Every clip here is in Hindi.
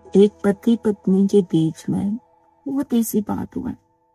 एक पति पत्नी के बीच में बहुत ऐसी बात हुआ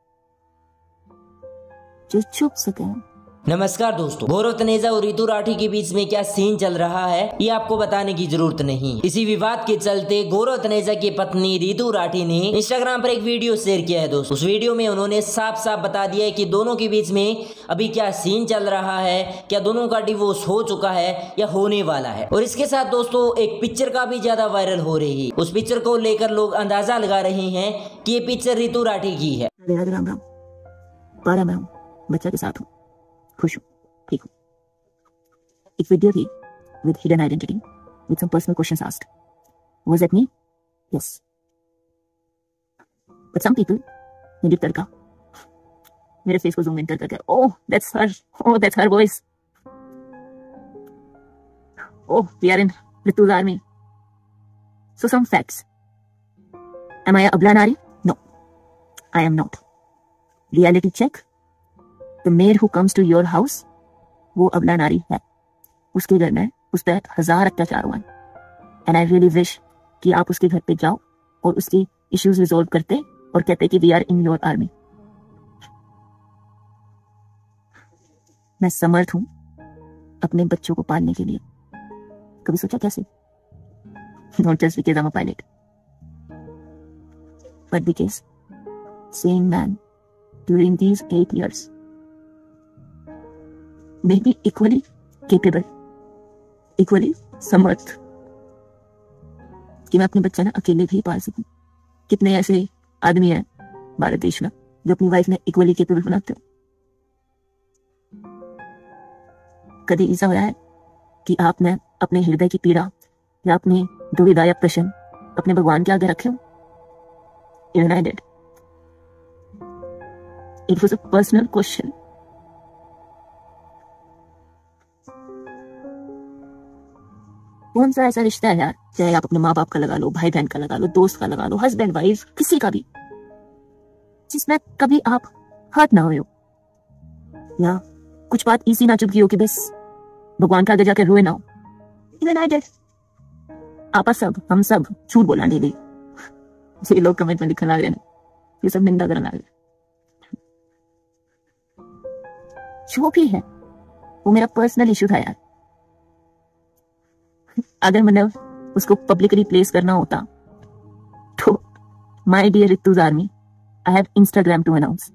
जो छुप सके। नमस्कार दोस्तों, गौरव तनेजा और रितु राठी के बीच में क्या सीन चल रहा है ये आपको बताने की जरूरत नहीं। इसी विवाद के चलते गौरव तनेजा की पत्नी रितु राठी ने इंस्टाग्राम पर एक वीडियो शेयर किया है। दोस्तों, उस वीडियो में उन्होंने साफ साफ बता दिया है कि दोनों के बीच में अभी क्या सीन चल रहा है, क्या दोनों का डिवोर्स हो चुका है या होने वाला है। और इसके साथ दोस्तों एक पिक्चर का भी ज्यादा वायरल हो रही है। उस पिक्चर को लेकर लोग अंदाजा लगा रहे हैं कि ये पिक्चर रितु राठी की है। राम राम, पारा मैं हूँ, बच्चा के साथ हूँ, खुश हूँ, ठीक हूँ। एक वीडियो थी with hidden identity with some personal questions asked. Was that me? Yes. But some people needed तड़का मेरे फेस को जूम इन करके, oh that's her, oh that's her voice, oh we are in Ritu's army. So some facts. Am I a Abla Nari? No, I am not. Reality check. The maid who comes to your house, वो अबला नारी है। उसके घर में उस पर 1000 अत्याचार हुआ। एंड आई रियली विश कि आप उसके घर पे जाओ और उसकी इश्यूज रिजोल्व करते और कहते कि we are in your army. मैं समर्थ हूं अपने बच्चों को पालने के लिए। कभी सोचा कैसे? Not just because I am a pilot, but because same man during these 8 years may be equally capable, equally समर्थ कि मैं अपने बच्चा ना अकेले भी पाल सकूं। कितने ऐसे आदमी हैं भारत देश में जो अपनी वाइफ ने इक्वली केपेबल बनाते हो। कभी ऐसा होया है कि आपने अपने हृदय की पीड़ा या अपनी दुविधा या प्रश्न अपने भगवान के आगे रखे हो? Even I did. It was a personal question. कौन सा ऐसा रिश्ता है यार, चाहे आप अपने माँ बाप का लगा लो, भाई बहन का लगा लो, दोस्त का लगा लो, हस्बैंड वाइफ, किसी का भी, जिसमें कभी आप हर्ट ना हुए हो या कुछ बात इसी ना चुपकी हो कि बस भगवान के आगे जाके रोए ना हो। Even I did. आपा सब, हम सब झूठ बोला नहीं। ये लोग कमेंट में लिखने लग रहे हैं, ये सब निंदा करने लग रहे। जो भी है वो मेरा पर्सनल इशू था यार। अगर मैंने उसको पब्लिकली प्लेस करना होता तो my dear Rituj army, I have Instagram to announce.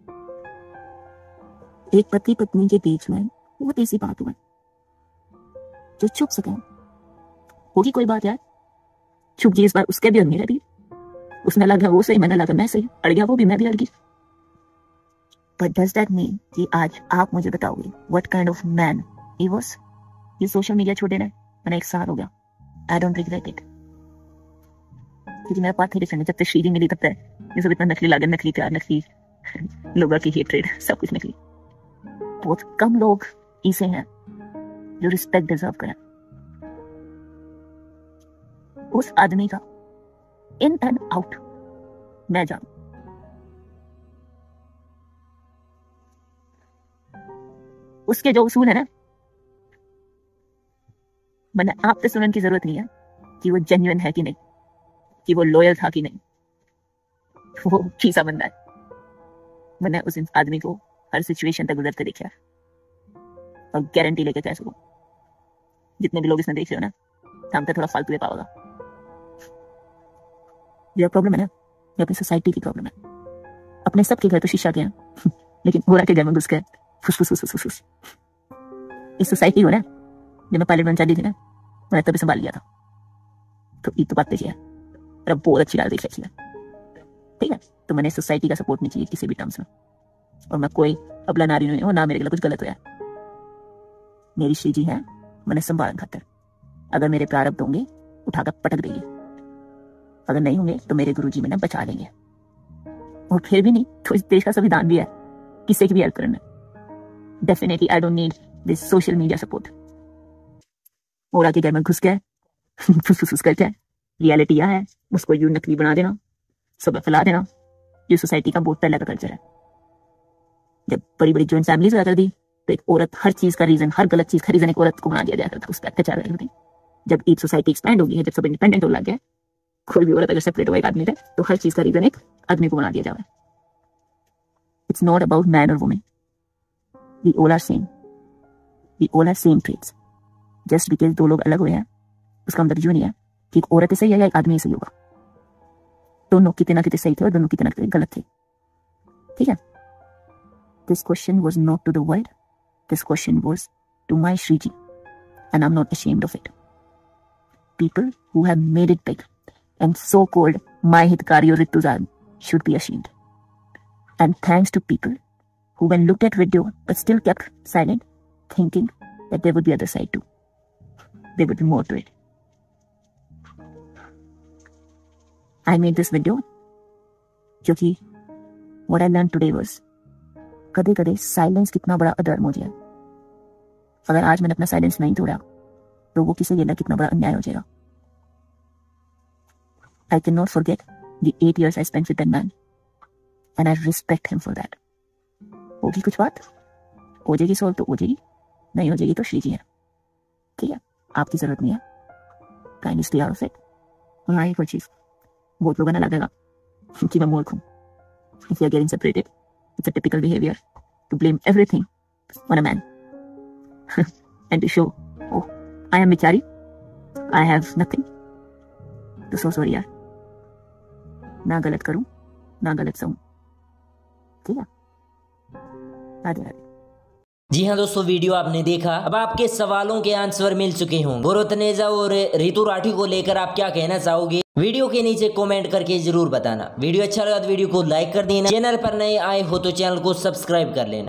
एक पति पत्नी के बीच में बहुत ऐसी बात हुआ जो छुप सके। होगी कोई बात यार, छुप गई इस बार उसके भी और मेरे भी। उसने लगा वो सही, मैंने लगा मैं सही, अड़ गया वो भी, मैं भी अड़ गई। बट डज दैट मीन कि आज आप मुझे बताओगे what kind of man he was? ये सोशल मीडिया छोड़े ना मैंने 1 साल हो गया। आई डोंट रिग्रेट इट, क्योंकि मेरा पाथ डिफरेंट है। जब तक श्रीजी मिली तब तक ये सब इतना नकली लागत, नकली प्यार, नकली लोगों की हेट्रेड, सब कुछ नकली। बहुत कम लोग ऐसे हैं जो रिस्पेक्ट डिजर्व करें। उस आदमी का इन एंड आउट मैं जानू। उसके जो उसूल है ना, मैंने आपसे सुनने की जरूरत नहीं है कि वो जेन्युइन है कि नहीं, कि वो लॉयल था कि नहीं, वो कैसा बंदा है। मैंने उस आदमी को हर सिचुएशन तक गुजरते देखा है और गारंटी लेके कह सकूं जितने भी लोग इसमें देख रहे हो ना, हम पे थोड़ा फालतू दे पाओगा। ये प्रॉब्लम है ना, ये अपनी सोसाइटी की प्रॉब्लम है। अपने सबके घर तो शीशा के हैं लेकिन हो रहा के घर में घुस के फुस फुस फुस फुस फुस। इस सोसाइटी को ना, जब मैं पायलट बन चली थी ना, मैंने तभी संभाल लिया था। तो ये तो बात देखिए, अब बहुत अच्छी बात देख रखी है, ठीक है। तो मैंने सोसाइटी का सपोर्ट नहीं चाहिए किसी भी टर्म्स में, और मैं कोई अबला नारी नहीं हूं, ना मेरे लिए कुछ गलत हुआ है। मेरी श्री जी है, मैंने संभालन खातर। अगर मेरे प्रारब्ध होंगे उठाकर पटक देंगे, अगर नहीं होंगे तो मेरे गुरुजी मैंने बचा लेंगे। और फिर भी नहीं तो इस देश का संविधान भी है किसी की भी हेल्प करना। Definitely I don't need this social media support. और आके घर में घुस गए फुस करके रियलिटी यह है, उसको यूं नकली बना देना, सब फैला देना। ये सोसाइटी का बहुत पहले का कल्चर है। जब बड़ी बड़ी जॉइंट फैमिलीज हुआ करती तो एक औरत हर चीज का रीजन, हर गलत चीज का रीजन एक औरत को बना दिया जाता था, उस पर अत्याचार करती। जब एक सोसाइटी एक्सपैंड हो गई है, जब सब इंडिपेंडेंट हो लग गए, कोई भी औरत अगर सेपरेट हो एक आदमी से तो हर चीज का रीजन एक आदमी को बना दिया जाए। इट्स नॉट अबाउट मैन और women, we all are same, we all are same traits. Just because दो लोग अलग हुए हैं उसका मतलब यूं नहीं है कि एक औरत सही है या एक आदमी सही होगा। दोनों कितने ना कितने सही थे और दोनों कितने ना कितने गलत थे, ठीक है। This question was not to the world, this question was to my Shriji and I'm not ashamed of it. People who have made it big and so-called my Hitkari or Rituzan should be ashamed. And thanks to people who when looked at video but still kept silent, thinking that there would be other side too. There would be more to it. I made this video क्योंकि what I learned today was कदे-कदे silence कितना बड़ा अधर्म हो जाए। अगर आज मैंने अपना साइलेंस नहीं तोड़ा तो वो किसी के कितना बड़ा अन्याय हो जाएगा। I can not forget the 8 years I spent with that man and I respect him for that. होगी कुछ बात हो जाएगी सॉल्व तो हो जाएगी, नहीं हो जाएगी तो श्री जी है, ठीक है। आपकी जरूरत नहीं है, kindly stay out of it. हाँ एक और चीज बहुत लोगों ने लगेगा कि मैं मूर्ख हूँ। If you are getting separated it's a typical behaviour to blame everything on a man and to show, oh, I am Bichari, I have nothing. तो so sorry यार, ना गलत करूं ना गलत सहूं, ठीक है। राधे राधे। जी हाँ दोस्तों, वीडियो आपने देखा। अब आपके सवालों के आंसर मिल चुके होंगे। गौरव तनेजा और रितु राठी को लेकर आप क्या कहना चाहोगे, वीडियो के नीचे कमेंट करके जरूर बताना। वीडियो अच्छा लगा तो वीडियो को लाइक कर देना, चैनल पर नए आए हो तो चैनल को सब्सक्राइब कर लेना।